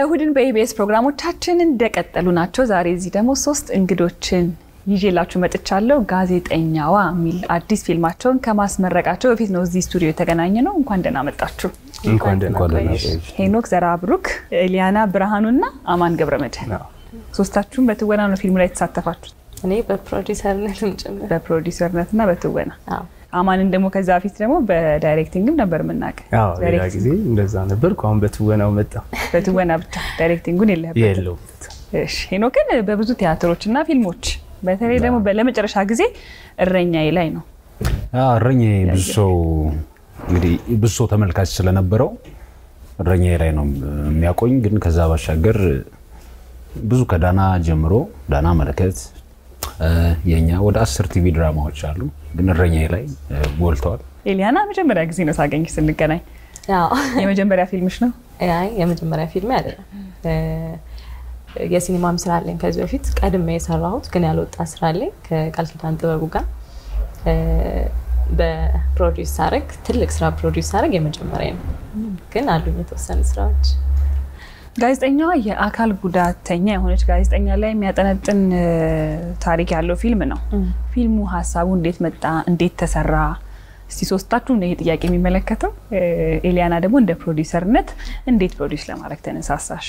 የእሁድን በኢቢኤስ ፕሮግራሞቻችን እንደቀጠሉ ናቸው። ዛሬ እዚህ ደግሞ 3 እንግዶችን ይዤላችሁ መጥቻለሁ። ጋዜጠኛዋ ሚል አዲስ ፊልማቸውን ከማስመረቃቸው በፊት ነው እዚህ ስቱዲዮ የተገናኘነው። እንኳን ደህና መጣችሁ። እንኳን ደህና ቆያችሁ። ሄኖክ ዘራብሩክ፣ ኤሊያና ብርሃኑና አማን ገብረመድህን ሶስታችሁም በትወና ነው ፊልሙ ላይ ተሳተፋችሁት። እኔ በፕሮዲዩሰርነትም ጭምር በፕሮዲዩሰርነትና በትወና አማንን ደግሞ ከዛ በፊት ደግሞ በዳይሬክቲንግም ነበር የምናውቀው። ሌላ ጊዜ እንደዛ ነበር። አሁን በትወናው መጣ። በትወና ብቻ ዳይሬክቲንጉን የለህበት። እሺ ሄኖክን በብዙ ቲያትሮችና ፊልሞች በተለይ ደግሞ ለመጨረሻ ጊዜ እረኛዬ ላይ ነው። እረኛዬ ብዙ ሰው ተመልካች ስለነበረው እረኛዬ ላይ ነው የሚያቆኝ። ግን ከዛ ባሻገር ብዙ ከዳና ጀምሮ ዳና መለከት የኛ ወደ 10 ቲቪ ድራማዎች አሉ። ግን እረኛዬ ላይ ጎልተዋል። ኤሊያና መጀመሪያ ጊዜ ነው ሳገኝ ስንገናኝ። የመጀመሪያ ፊልምሽ ነው? አይ የመጀመሪያ ፊልም አይደለም። የሲኒማም ስራ አለኝ ከዚህ በፊት ቀድሜ የሰራሁት ግን ያልወጣ ስራ አለኝ ከቃል ኪዳን ጥበቡ ጋር በፕሮዲዩስ አረግ ትልቅ ስራ ፕሮዲዩስ አረግ የመጀመሪያ ነው። ግን አሉኝ የተወሰኑ ስራዎች። ጋዜጠኛዋ የአካል ጉዳተኛ የሆነች ጋዜጠኛ ላይ የሚያጠነጥን ታሪክ ያለው ፊልም ነው። ፊልሙ ሐሳቡ እንዴት መጣ? እንዴት ተሰራ? እስቲ ሶስታችሁ ነው ይሄ ጥያቄ የሚመለከተው። ኤሊያና ደግሞ እንደ ፕሮዲዩሰርነት እንዴት ፕሮዲዩስ ለማድረግ ተነሳሳሽ?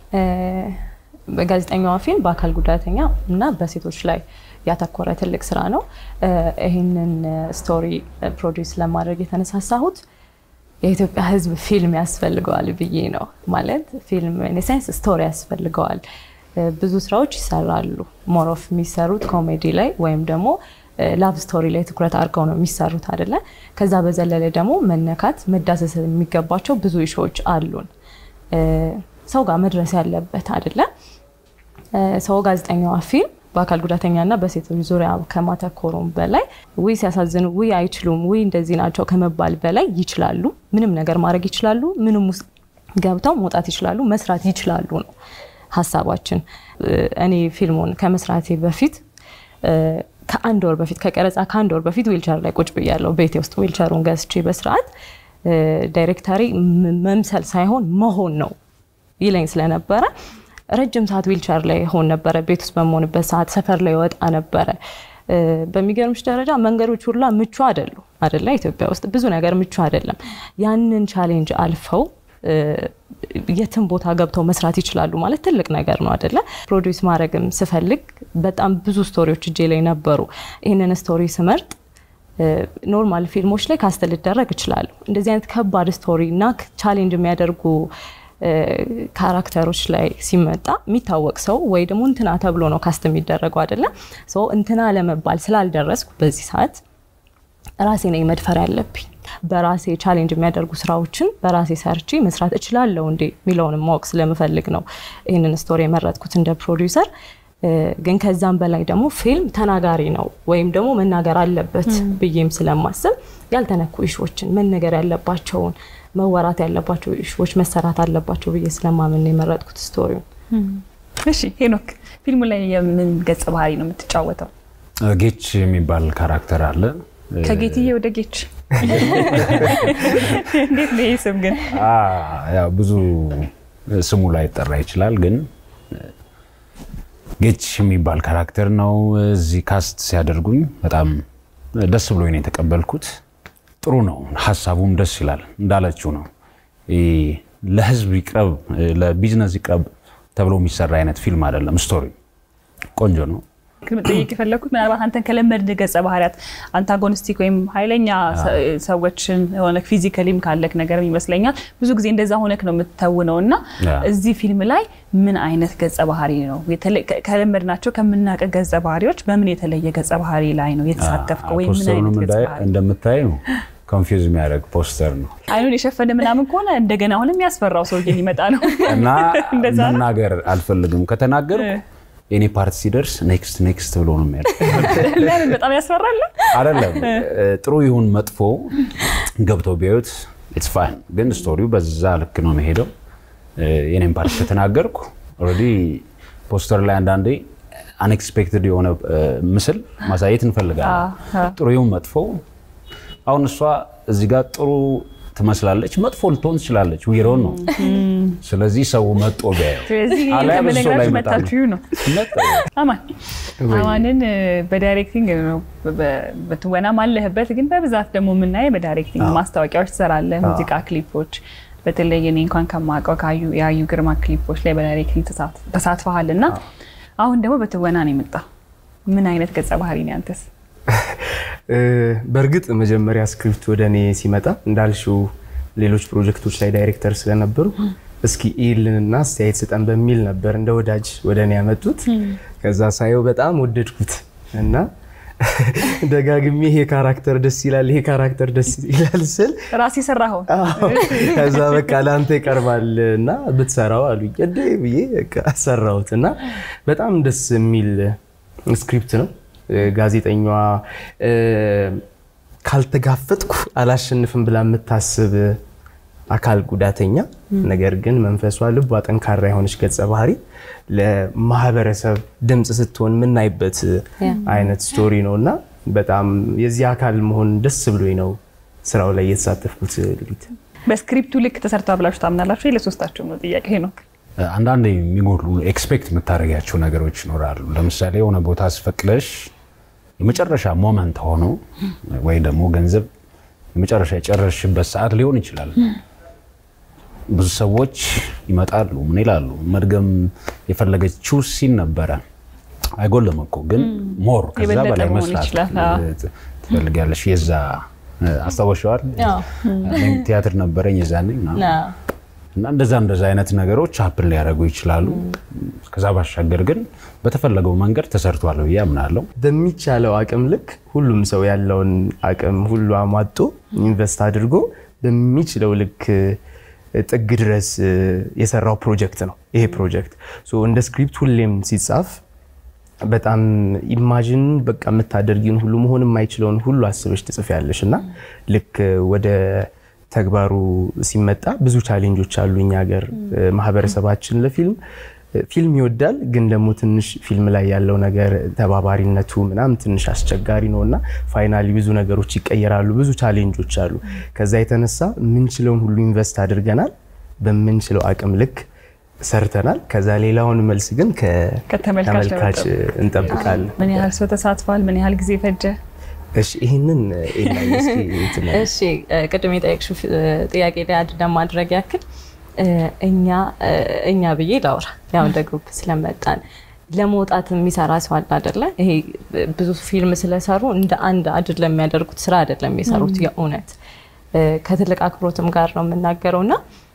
በጋዜጠኛዋ ፊልም በአካል ጉዳተኛ እና በሴቶች ላይ ያተኮረ ትልቅ ስራ ነው። ይሄንን ስቶሪ ፕሮዲዩስ ለማድረግ የተነሳሳሁት የኢትዮጵያ ሕዝብ ፊልም ያስፈልገዋል ብዬ ነው። ማለት ፊልም ኢንሴንስ ስቶሪ ያስፈልገዋል። ብዙ ስራዎች ይሰራሉ። ሞር ኦፍ የሚሰሩት ኮሜዲ ላይ ወይም ደግሞ ላቭ ስቶሪ ላይ ትኩረት አድርገው ነው የሚሰሩት አይደለ? ከዛ በዘለለ ደግሞ መነካት መዳሰስ የሚገባቸው ብዙ ኢሹዎች አሉን። ሰው ጋር መድረስ ያለበት አይደለ? ሰው ጋዜጠኛዋ ፊልም በአካል ጉዳተኛና በሴቶች ዙሪያ ከማተኮሩም በላይ ወይ ሲያሳዝኑ ወይ አይችሉም ወይ እንደዚህ ናቸው ከመባል በላይ ይችላሉ። ምንም ነገር ማድረግ ይችላሉ። ምንም ውስጥ ገብተው መውጣት ይችላሉ፣ መስራት ይችላሉ ነው ሐሳባችን። እኔ ፊልሙን ከመስራቴ በፊት ከአንድ ወር በፊት ከቀረጻ ከአንድ ወር በፊት ዊልቸር ላይ ቁጭ ብያለሁ። ቤቴ ውስጥ ዊልቸሩን ገዝቼ በስርዓት ዳይሬክተሪ መምሰል ሳይሆን መሆን ነው ይለኝ ስለነበረ ረጅም ሰዓት ዊልቸር ላይ ሆን ነበር። ቤት ውስጥ በመሆንበት ሰዓት ሰፈር ላይ ወጣ ነበር። በሚገርምሽ ደረጃ መንገዶች ሁሉ ምቹ አይደለ? ኢትዮጵያ ውስጥ ብዙ ነገር ምቹ አይደለም። ያንን ቻሌንጅ አልፈው የትም ቦታ ገብተው መስራት ይችላሉ ማለት ትልቅ ነገር ነው አይደለ? ፕሮዲዩስ ማድረግም ስፈልግ በጣም ብዙ ስቶሪዎች እጄ ላይ ነበሩ። ይሄንን ስቶሪ ስመርጥ ኖርማል ፊልሞች ላይ ካስት ሊደረግ ይችላል። እንደዚህ አይነት ከባድ ስቶሪ እና ቻሌንጅ የሚያደርጉ ካራክተሮች ላይ ሲመጣ የሚታወቅ ሰው ወይ ደግሞ እንትና ተብሎ ነው ካስት የሚደረገው አይደለ? ሶ እንትና ለመባል ስላልደረስኩ በዚህ ሰዓት ራሴ ነኝ መድፈር ያለብኝ። በራሴ ቻሌንጅ የሚያደርጉ ስራዎችን በራሴ ሰርቼ መስራት እችላለሁ እንዴ ሚለውን ማወቅ ስለምፈልግ ነው ይሄንን ስቶሪ የመረጥኩት እንደ ፕሮዲዩሰር። ግን ከዛም በላይ ደግሞ ፊልም ተናጋሪ ነው ወይም ደግሞ መናገር አለበት ብዬም ስለማስብ ያልተነኩ ኢሹዎችን መነገር ያለባቸውን መወራት ያለባቸው ኢሹዎች መሰራት አለባቸው ብዬ ስለማምን ነው የመረጥኩት ስቶሪውን። እሺ ሄኖክ ፊልሙ ላይ የምን ገጽ ባህሪ ነው የምትጫወተው? ጌች የሚባል ካራክተር አለ። ከጌትዬ ወደ ጌች እንዴት ነው ስም ግን? ያው ብዙ ስሙ ላይ ተጠራ ይችላል ግን ጌች የሚባል ካራክተር ነው። እዚህ ካስት ሲያደርጉኝ በጣም ደስ ብሎኝ ነው የተቀበልኩት። ጥሩ ነው፣ ሐሳቡም ደስ ይላል። እንዳለችው ነው ለህዝብ ይቅረብ ለቢዝነስ ይቅረብ ተብሎ የሚሰራ አይነት ፊልም አይደለም። ስቶሪ ቆንጆ ነው። ግን ጥያቄ ፈለኩት ምናልባት አንተን ከለመድን ገጸ ባህሪያት አንታጎኒስቲክ ወይም ኃይለኛ ሰዎችን ሆነ ፊዚካሊም ካለክ ነገር ይመስለኛል ብዙ ጊዜ እንደዛ ሆነክ ነው የምትተውነውና እዚህ ፊልም ላይ ምን አይነት ገጸ ባህሪ ነው ከለመድናቸው ከምናቀ ገጸ ባህሪዎች በምን የተለየ ገጸ ባህሪ ላይ ነው የተሳተፍከው? ወይ ምን አይነት ገጸ ባህሪ እንደምታዩ ኮንፊውዝ የሚያደርግ ፖስተር ነው። አይኑን የሸፈነ ምናምን ከሆነ እንደገና አሁንም ያስፈራው ሰውዬ ሊመጣ ነው እና መናገር አልፈልግም። ከተናገርኩ የኔ ፓርት ሲደርስ ኔክስት ብሎ ነው የሚያደርገው። ለምን በጣም ያስፈራል አይደለም? ጥሩ ይሁን መጥፎ ገብተው ቢያዩት ኢትስ ፋይን። ግን ስቶሪው በዛ ልክ ነው የሚሄደው። የኔን ፓርት ከተናገርኩ ኦሬዲ ፖስተር ላይ አንዳንዴ አንኤክስፔክትድ የሆነ ምስል ማሳየት እንፈልጋለን። ጥሩ ይሁን መጥፎ አሁን እሷ እዚህ ጋር ጥሩ ትመስላለች መጥፎ ልትሆን ትችላለች ዊሮን ነው ስለዚህ ሰው መጥቶ ቢያየው ስለዚህ ለመነግራችሁ መጣችሁ ነው አማንን በዳይሬክቲንግ ነው በትወና ማለህበት ግን በብዛት ደግሞ የምናየው በዳይሬክቲንግ ማስታወቂያዎች ትሰራለህ ሙዚቃ ክሊፖች በተለይ እኔ እንኳን ከማውቀው ያዩ ግርማ ክሊፖች ላይ በዳይሬክቲንግ ተሳትፈሃልና አሁን ደግሞ በትወና ነው የመጣው ምን አይነት ገጸ ባህሪ ነው አንተስ በርግጥ መጀመሪያ ስክሪፕት ወደኔ ሲመጣ እንዳልሽው ሌሎች ፕሮጀክቶች ላይ ዳይሬክተር ስለነበሩ እስኪ ኢልንና አስተያየት ስጠን በሚል ነበር እንደ ወዳጅ ወደኔ ያመጡት ከዛ ሳየው በጣም ወደድኩት እና ደጋግሜ ይሄ ካራክተር ደስ ይላል ስል ራሴ ሰራው ከዛ በቃ ላንተ ይቀርባልና ብትሰራው አሉኝ እዴ ብዬ በቃ ሰራውትና በጣም ደስ የሚል ስክሪፕት ነው ጋዜጠኛዋ ካልተጋፈጥኩ አላሸንፍም ብላ የምታስብ አካል ጉዳተኛ ነገር ግን መንፈሷ ልቧ ጠንካራ የሆነች ገጸ ባህሪ ለማህበረሰብ ድምጽ ስትሆን ምን አይበት አይነት ስቶሪ ነውና በጣም የዚህ አካል መሆን ደስ ብሎኝ ነው ስራው ላይ የተሳተፍኩት ልጅ በስክሪፕቱ ልክ ተሰርቷ ብላችሁ ታምናላችሁ ለሶስታችሁ ነው ጥያቄ ነው አንዳንዴ የሚጎድሉ ኤክስፔክት የምታደርጋቸው ነገሮች ይኖራሉ ለምሳሌ የሆነ ቦታ አስፈቅለሽ የመጨረሻ ሞመንት ሆኖ ወይ ደግሞ ገንዘብ የመጨረሻ የጨረሽበት ሰዓት ሊሆን ይችላል ብዙ ሰዎች ይመጣሉ ምን ይላሉ መድገም የፈለገችው ሲን ነበረ አይጎልም እኮ ግን ሞር ከዛ በላይ መስራት ትፈልጋለሽ የዛ አስተዋወሻዋል ቲያትር ነበረኝ የዛኔ እና እንደዛ አይነት ነገሮች አፕል ሊያደርጉ ይችላሉ ከዛ ባሻገር ግን በተፈለገው መንገድ ተሰርቷል ብዬ አምናለሁ በሚቻለው አቅም ልክ ሁሉም ሰው ያለውን አቅም ሁሉ አሟጦ ኢንቨስት አድርጎ በሚችለው ልክ ጥግ ድረስ የሰራው ፕሮጀክት ነው ይሄ ፕሮጀክት ሶ እንደ ስክሪፕት ሁሌም ሲጻፍ በጣም ኢማጂን በቃ መታደርጊን ሁሉ መሆን የማይችለውን ሁሉ አስበሽ ትጽፊያለሽና ልክ ወደ ተግባሩ ሲመጣ ብዙ ቻሌንጆች አሉ እኛ ሀገር ማህበረሰባችን ለፊልም ይወዳል ግን ደግሞ ትንሽ ፊልም ላይ ያለው ነገር ተባባሪነቱ ምናም ትንሽ አስቸጋሪ ነውና ፋይናሊ ብዙ ነገሮች ይቀየራሉ ብዙ ቻሌንጆች አሉ ከዛ የተነሳ ምንችለውን ሁሉ ኢንቨስት አድርገናል በምንችለው አቅም ልክ ሰርተናል ከዛ ሌላውን መልስ ግን ከተመልካች እንጠብቃለን ምን ያህል ሰው ተሳትፏል ምን ያህል ጊዜ ፈጀ እሺ ይሄንን እሺ ቅድም የጠየቅሽው ጥያቄ ላይ አድርገን ማድረግ ያክል እኛ ብዬ ላውራ ያው እንደ ግሩፕ ስለመጣን ለመውጣት የሚሰራ ሰው አለ አይደለ ይሄ ብዙ ፊልም ስለሰሩ እንደ አንድ አይደለም የሚያደርጉት ስራ አይደለም የሚሰሩት የኡነት ከትልቅ አክብሮትም ጋር ነው የምናገረውና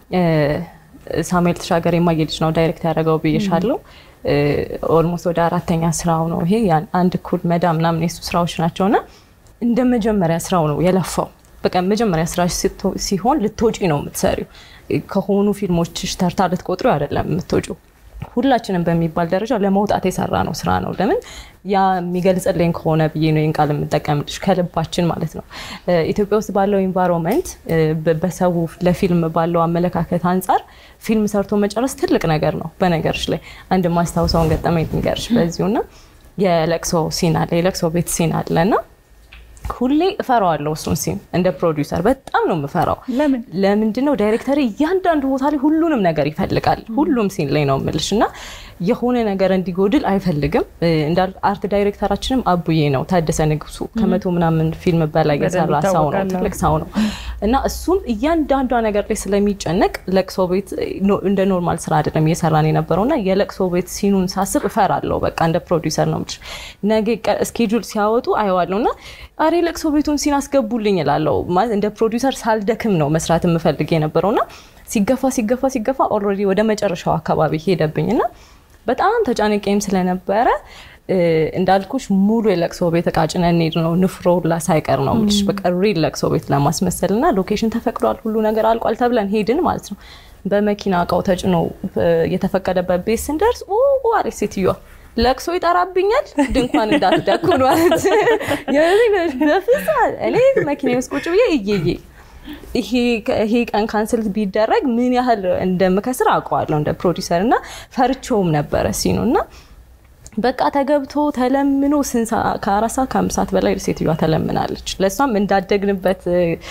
ሳሙኤል ተሻገር የማየልጅ ነው ዳይሬክት ያደረገው ብዬሻለሁ ኦልሞስት ወደ አራተኛ ስራው ነው ይሄ አንድ ኩል መዳም ምናምን የሱ ስራዎች ናቸውና እንደ መጀመሪያ ስራው ነው የለፋው በቃ መጀመሪያ ስራሽ ሲሆን ልትወጪ ነው የምትሰሪው ከሆኑ ፊልሞችሽ ተርታ ልትቆጥሩ አይደለም የምትወጪው ሁላችንም በሚባል ደረጃ ለመውጣት የሰራ ነው ስራ ነው ለምን ያ የሚገልጽልኝ ከሆነ ብዬ ነው እንቃል የምጠቀምልሽ ከልባችን ማለት ነው ኢትዮጵያ ውስጥ ባለው ኢንቫይሮንመንት በሰው ለፊልም ባለው አመለካከት አንፃር ፊልም ሰርቶ መጨረስ ትልቅ ነገር ነው በነገርሽ ላይ አንድ ማስተዋወሰውን ገጠመኝ ንገርሽ በዚሁና የለቅሶ ሲን አለ የለቅሶ ቤት ሲን አለና ሁሌ እፈራዋለሁ እሱን ሲን እንደ ፕሮዲዩሰር በጣም ነው የምፈራው ለምንድነው ዳይሬክተር እያንዳንዱ ቦታ ላይ ሁሉንም ነገር ይፈልጋል ሁሉም ሲን ላይ ነው የምልሽና የሆነ ነገር እንዲጎድል አይፈልግም እንዳል አርት ዳይሬክተራችንም አቡዬ ነው ታደሰ ንጉሱ ከመቶ ምናምን ፊልም በላይ የሰራ ሰው ነው ትልቅ ሰው ነው እና እሱም እያንዳንዱ ነገር ላይ ስለሚጨነቅ ለቅሶ ቤት እንደ ኖርማል ስራ አይደለም እየሰራን የነበረውና የለቅሶ ቤት ሲኑን ሳስብ እፈራለሁ በቃ እንደ ፕሮዲዩሰር ነው የምልሽ ነገ ስኬጁል ሲያወጡ አይዋለውና አሬ ለቅሶ ቤቱን ሲን አስገቡልኝ እላለሁ ማለት እንደ ፕሮዲዩሰር ሳልደክም ነው መስራት የምፈልግ የነበረውና ሲገፋ ኦልሬዲ ወደ መጨረሻው አካባቢ ሄደብኝና በጣም ተጫነቀኝ ስለነበረ እንዳልኩሽ ሙሉ የለቅሶ ቤት ቃጭነን ነው ንፍሮላ ሳይቀር ነው ምልሽ በቃ ሪል ለቅሶ ቤት ለማስመሰልና ሎኬሽን ተፈቅዷል ሁሉ ነገር አልቋል ተብለን ሄድን ማለት ነው በመኪና አቃው ተጭኖ የተፈቀደበት ቤት ስንደርስ አሬ ሴትዮ ለቅሶ ይጠራብኛል ድንኳን እንዳትደኩ ነው ማለት በፍሳ እኔ መኪና ውስጥ ቁጭ ብዬ እየዬ ይሄ ቀን ካንሰል ቢደረግ ምን ያህል እንደምከስር አውቀዋለሁ እንደ ፕሮዲዩሰርና ፈርቾም ነበር ሲኑና በቃ ተገብቶ ተለምኖ ከአራሳ ከአምሳት በላይ ሴትዮዋ ተለምናለች ለሷም እንዳደግንበት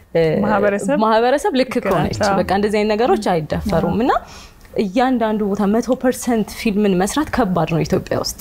ማህበረሰብ ልክ ከሆነች በቃ እንደዚህ አይነት ነገሮች አይደፈሩምና እያንዳንዱ ቦታ 100% ፊልምን መስራት ከባድ ነው ኢትዮጵያ ውስጥ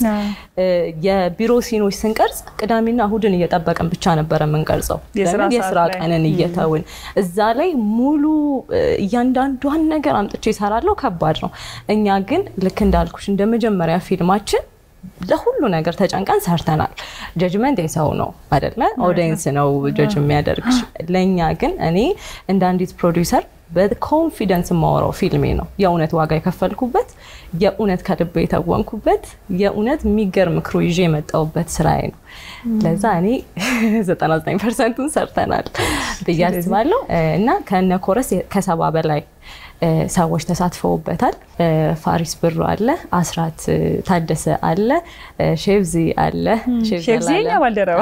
የቢሮ ሲኖች ስንቀርጽ ቅዳሜና እሁድን እየጠበቀን ብቻ ነበር የምንቀርጸው የስራ ቀንን እየተውን እዛ ላይ ሙሉ እያንዳንዱን ነገር አምጥቼ ይሰራለው ከባድ ነው እኛ ግን ልክ እንዳልኩሽ እንደመጀመሪያ ፊልማችን ለሁሉ ነገር ተጨንቀን ሰርተናል ጀጅመንት የሰው ነው አይደለ ኦዲየንስ ነው ጀጅ የሚያደርግሽ ለኛ ግን እኔ እንደ አንዲት ፕሮዲዩሰር በኮንፊደንስ ማወራው ፊልሜ ነው የእውነት ዋጋ የከፈልኩበት የእውነት ከልቤ የተወንኩበት የእውነት የሚገርም ክሩ ይዤ የመጣውበት ስራዬ ነው ለዛ እኔ 99%ን ሰርተናል በያስባለው እና ከነ ኮረስ ከሰባ በላይ ሰዎች ተሳትፈውበታል ፋሪስ ብሩ አለ አስራት ታደሰ አለ ሼቭዚ አለ ሼቭዚኛ ባልደረባ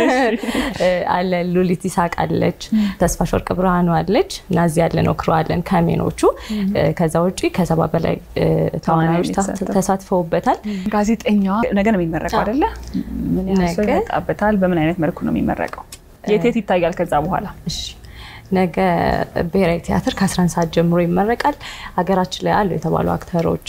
አለ ሉሊት ይሳቅ አለች ተስፋሽ ወርቅ ብርሃኑ አለች ናዚ ያለ ነው ክሩ አለን ካሜኖቹ ከዛ ውጪ ከሰባ በላይ ተዋናዮች ተሳትፈውበታል ጋዜጠኛዋ ነገ ነው የሚመረቀው አይደለ ምን ያሰጣበታል በምን አይነት መልኩ ነው የሚመረቀው የት ይታያል ከዛ በኋላ እሺ ነገ ብሔራዊ ቲያትር ከ11 ሰዓት ጀምሮ ይመረቃል ሀገራችን ላይ አሉ የተባሉ አክተሮች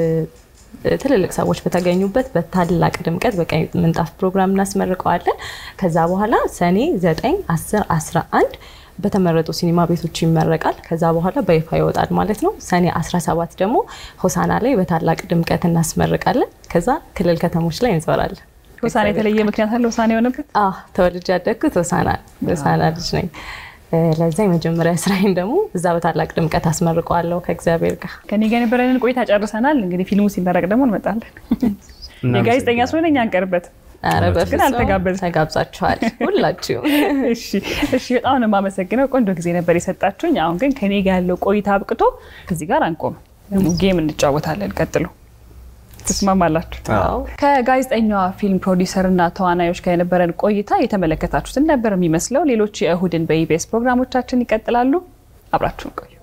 ትልልቅ ሰዎች በተገኙበት በታላቅ ድምቀት በቀይ ምንጣፍ ፕሮግራም እናስመርቀዋለን ከዛ በኋላ ሰኔ 9 10 11 በተመረጡ ሲኒማ ቤቶች ይመረቃል ከዛ በኋላ በይፋ ይወጣል ማለት ነው ሰኔ 17 ደግሞ ሆሳና ላይ በታላቅ ድምቀት እናስመርቃለን ከዛ ክልል ከተሞች ላይ እንዞራለን ሆሳና የተለየ ምክንያት አለ ሆሳና የሆነበት ተወልጄ ያደግኩት ሆሳና ልጅ ነኝ ለዛ የመጀመሪያ ስራዬን ደግሞ እዛ በታላቅ ድምቀት አስመርቀዋለሁ ከእግዚአብሔር ጋር ከኔ ጋር የነበረንን ቆይታ ጨርሰናል እንግዲህ ፊልሙ ሲመረቅ ደግሞ እንመጣለን የጋዜጠኛ ስለሆነ እኛ አንቀርበት አረበት ግን ተጋብዛችኋል ሁላችሁ እሺ በጣም ነው የማመሰግነው ቆንጆ ጊዜ ነበር የሰጣችሁኝ አሁን ግን ከኔ ጋር ያለው ቆይታ አብቅቶ እዚህ ጋር አንቆም ጌም እንጫወታለን ቀጥሉ ተስማማላችሁ ከጋዜጠኛዋ ፊልም ፕሮዲዩሰርና ተዋናዮች ጋር የነበረን ቆይታ የተመለከታችሁትን ነበር የሚመስለው ሌሎች የእሁድን በኢቢኤስ ፕሮግራሞቻችን ይቀጥላሉ አብራችሁን ቆዩ